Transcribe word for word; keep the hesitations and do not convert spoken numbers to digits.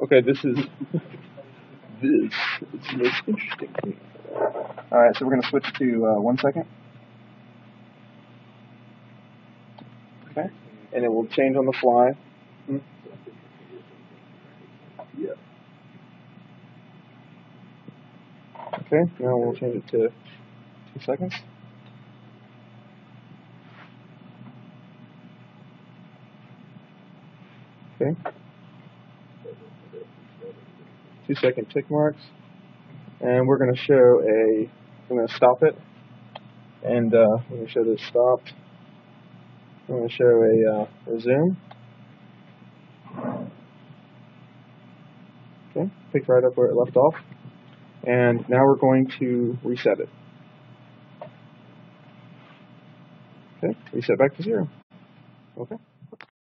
Okay, this is this is the most interesting thing. All right, so we're going to switch to uh, one second. Okay, and it will change on the fly. Hmm. Yeah. Okay, now we'll change it to two seconds. Okay. Two second tick marks. And we're going to show a, I'm going to stop it. And uh, we're going to show this stopped. I'm going to show a uh, resume. Okay, pick right up where it left off. And now we're going to reset it. Okay, reset back to zero. Okay.